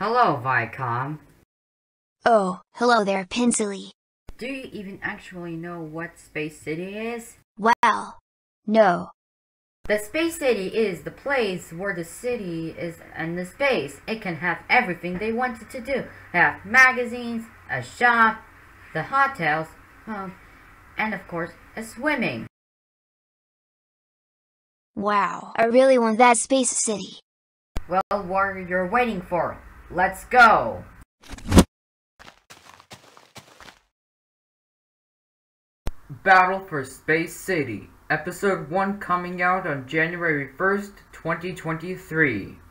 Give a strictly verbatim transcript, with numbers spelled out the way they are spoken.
Hello, Viacom. Oh, hello there, Pinsley. Do you even actually know what Space City is? Well, no. The Space City is the place where the city is in the space. It can have everything they wanted to do. Have magazines, a shop, the hotels, um, and of course, a swimming. Wow, I really want that Space City. Well, what are you waiting for? Let's go! Battle for Space City, Episode one coming out on January first, twenty twenty-three.